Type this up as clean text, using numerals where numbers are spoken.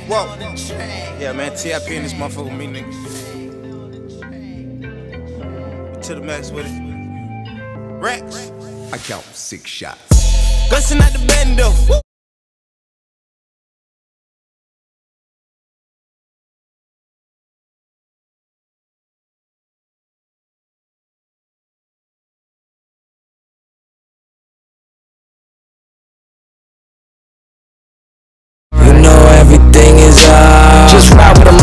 Whoa. Yeah, man, TIP in this motherfucker with me, nigga. To the max with it. Rex. I count 6 shots. Bustin' out the bando. You know everything is up. Just ride with